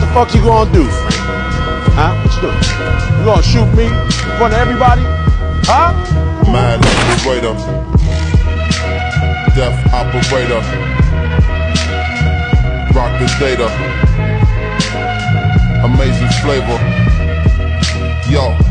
fuck you gonna do? Huh? What you doing? You gonna shoot me in front of everybody? Huh? Mad operator, death operator, rock the data, amazing flavor, yo.